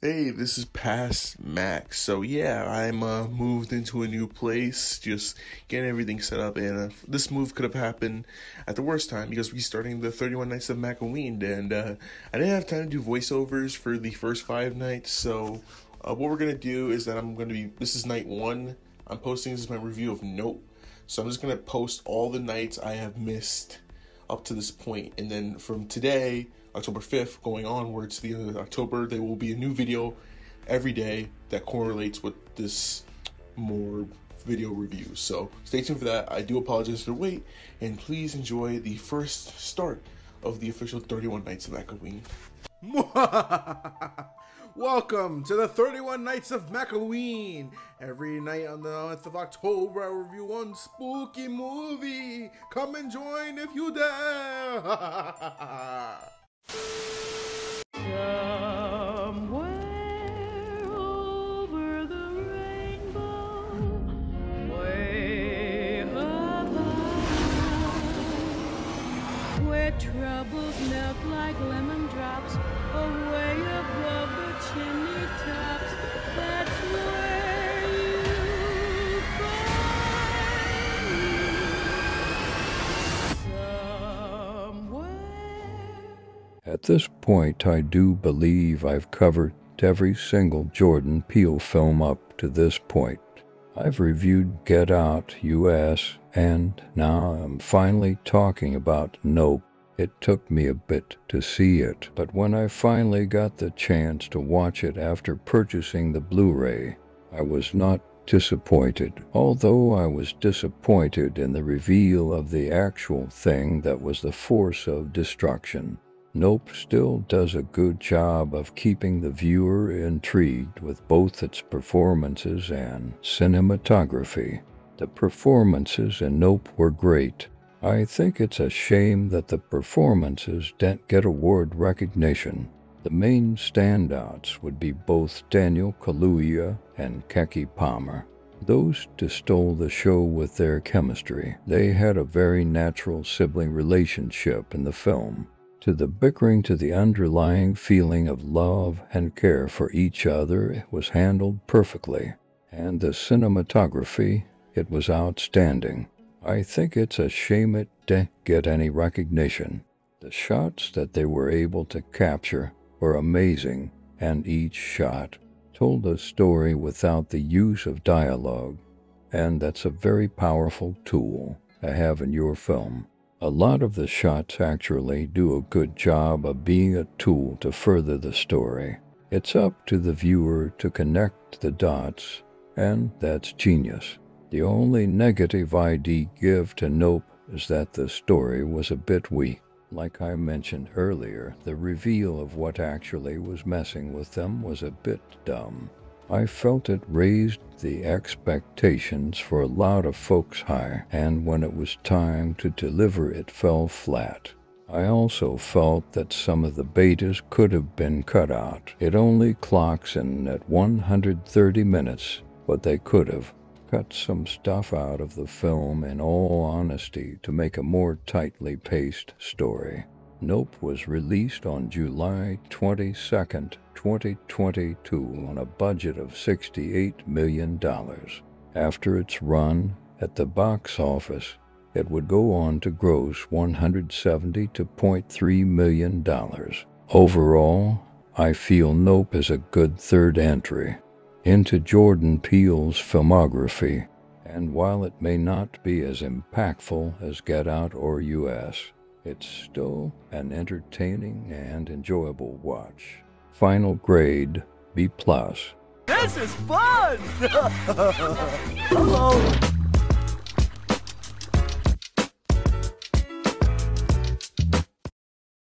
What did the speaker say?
Hey, this is past Max. So yeah, I'm moved into a new place, just getting everything set up, and this move could have happened at the worst time because we're starting the 31 Nights of Macoween, and I didn't have time to do voiceovers for the first 5 nights. So what we're gonna do is that this is night one. I'm posting this is my review of Nope. So I'm just gonna post all the nights I have missed up to this point, and then from today, October 5th, going onwards to the end of October, there will be a new video every day that correlates with this more video reviews. So stay tuned for that. I do apologize for the wait, and please enjoy the first start of the official 31 Nights of Macoween. Welcome to the 31 Nights of Macoween. Every night on the 9th of October, I review one spooky movie. Come and join if you dare. Somewhere over the rainbow, way up high, where troubles melt like lemon drops, away above the chimney tops, that's where you find me. At this point, I do believe I've covered every single Jordan Peele film up to this point. I've reviewed Get Out US, and now I'm finally talking about Nope. It took me a bit to see it, but when I finally got the chance to watch it after purchasing the Blu-ray, I was not disappointed, although I was disappointed in the reveal of the actual thing that was the force of destruction. Nope still does a good job of keeping the viewer intrigued with both its performances and cinematography. The performances in Nope were great. I think it's a shame that the performances didn't get award recognition. The main standouts would be both Daniel Kaluuya and Keke Palmer. Those two stole the show with their chemistry. They had a very natural sibling relationship in the film. To the bickering to the underlying feeling of love and care for each other was handled perfectly, and the cinematography, it was outstanding. I think it's a shame it didn't get any recognition. The shots that they were able to capture were amazing, and each shot told a story without the use of dialogue, and that's a very powerful tool to have in your film. A lot of the shots actually do a good job of being a tool to further the story. It's up to the viewer to connect the dots, and that's genius. The only negative I'd give to Nope is that the story was a bit weak. Like I mentioned earlier, the reveal of what actually was messing with them was a bit dumb. I felt it raised the expectations for a lot of folks high, and when it was time to deliver, it fell flat. I also felt that some of the betas could have been cut out. It only clocks in at 130 minutes, but they could have cut some stuff out of the film in all honesty to make a more tightly paced story. Nope was released on July 22nd, 2022 on a budget of $68 million. After its run at the box office, it would go on to gross $172.3 million. Overall, I feel Nope is a good third entry into Jordan Peele's filmography, and while it may not be as impactful as Get Out or US, it's still an entertaining and enjoyable watch. Final grade, B+. This is fun! Hello!